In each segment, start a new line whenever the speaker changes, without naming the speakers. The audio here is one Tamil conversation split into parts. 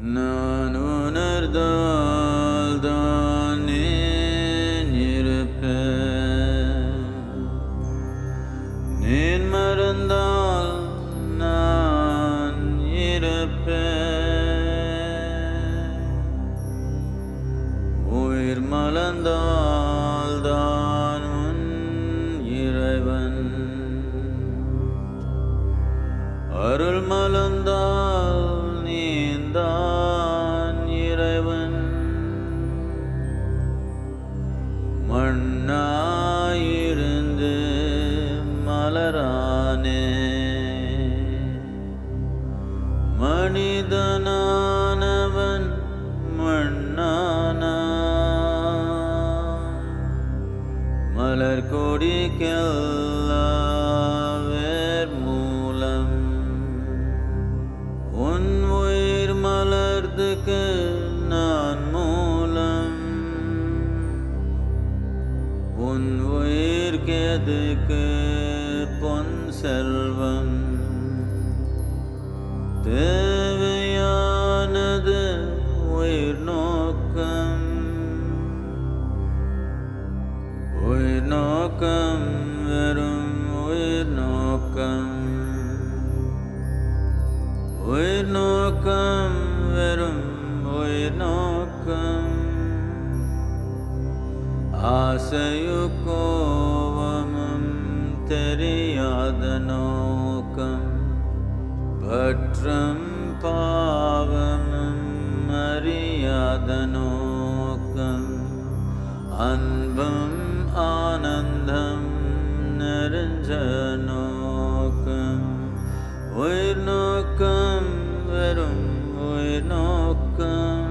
நான் உணர்ந்தால் தான் இருப்பேன், நீர் மறந்தால் நான் இருப்பேன். உயிர் மலர்ந்தால் தான் உன் இறைவன், அருள் மலர்ந்தால் நீந்தான் இறைவன். மண்ணாயிருந்து மலரானே, மனிதனானவன் மண்ணானா. மலர் கொடிக்கெல்லாம் வேர் மூலம், உன் உயிர் மலர்துக்கு நான் மூலம். உன் உயிர் கேதுக்கு பொன் செல்வம், தேவையானது உயிர் நோக்கம். உயிர் நோக்கம் வெறும் உயிர் நோக்கம், உயிர் நோக்கம் வெறும் உயிர் நோக்கம். ஆசையு கோபமும் தெரியாத நோக்கம், பற்றும் பாவமும் அறியாத நோக்கம். அன்பும் ஆனந்தம் நிறைஞ்ச நோக்கம், உயிர் நோக்கம் வெறும் உயிர் நோக்கம்.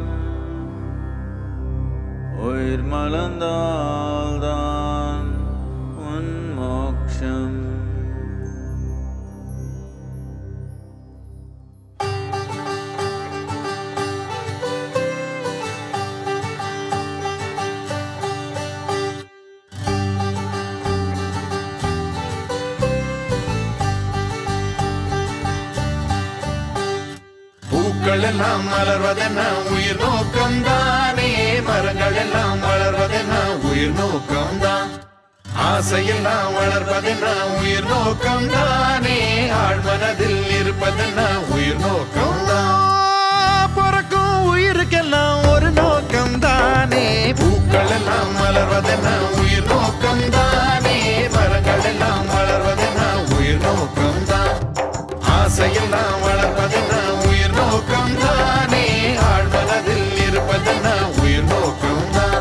உயிர் மலர்ந்தால்தான் உன் மோட்சம்.
பூக்கள் எல்லாம் மலர்வதென்ன உயிர் நோக்கம் தானே, மரங்கள் எல்லாம் வளர்வதென்ன உயிர் நோக்கம் தான். ஆசையெல்லாம் வளர்வதென்ன உயிர் நோக்கம் தானே, ஆழ்மனதில் இருப்பதென்ன உயிர் நோக்கம் தான். பிறக்கும் உயிருக்கெல்லாம் ஒரு நோக்கம் தானே, பூக்கள் எல்லாம் மலர்வதென்ன உயிர் நோக்கம் தானே, மரங்கள் எல்லாம் வளர்வதென்ன உயிர் நோக்கம் தான். ஆசையெல்லாம் வளர்வதென்ன உயிர் நோக்கம் தானே, ஆழ்மனதில் இருப்பதென்ன உயிர் நோக்கம் தான்.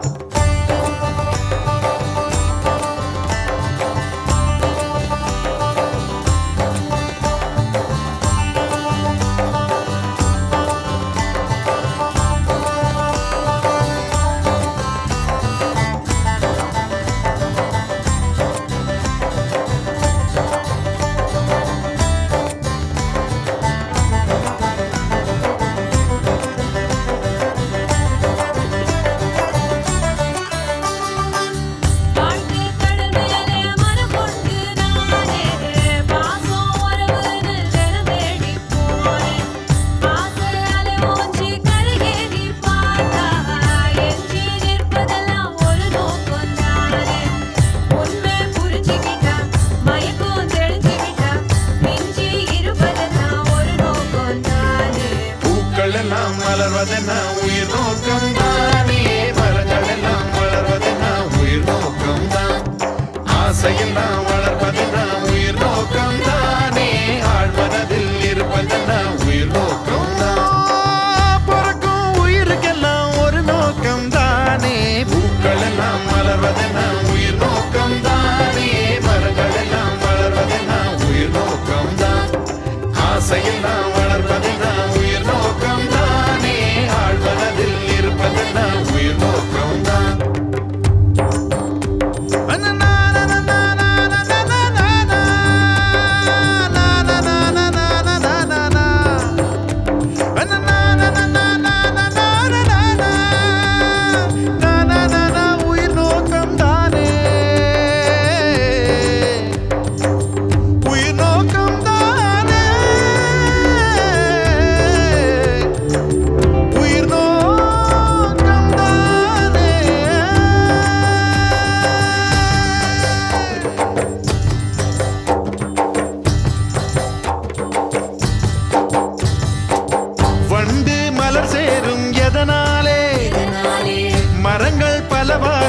மலர்வதென்ன உயிர் நோக்கம் தானே, மரங்கள் எல்லாம் வளர்வதென்ன உயிர் நோக்கம் தான். ஆசையெல்லாம் வளர்வதென்ன உயிர் நோக்கம் தானே, ஆழ்மனதில் இருப்பதென்ன உயிர் நோக்கம் தான். பிறக்கும் உயிருக்கெல்லாம் ஒரு நோக்கம் தானே, பூக்கள் எல்லாம் மலர்வதென்ன உயிர் நோக்கம் தானே, மரங்கள் எல்லாம் வளர்வதென்ன உயிர் நோக்கம் தான். ஆசையெல்லாம் வளர்வதென்ன உயிர் நோக்கம் தானே, ஆழ்மனதில் இருப்பதென்ன உயிர் நோக்கம் தான்.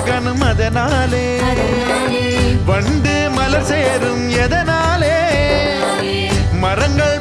மகனும் அதனாலே வண்டு மலர் சேரும் எதனாலே மரங்கள்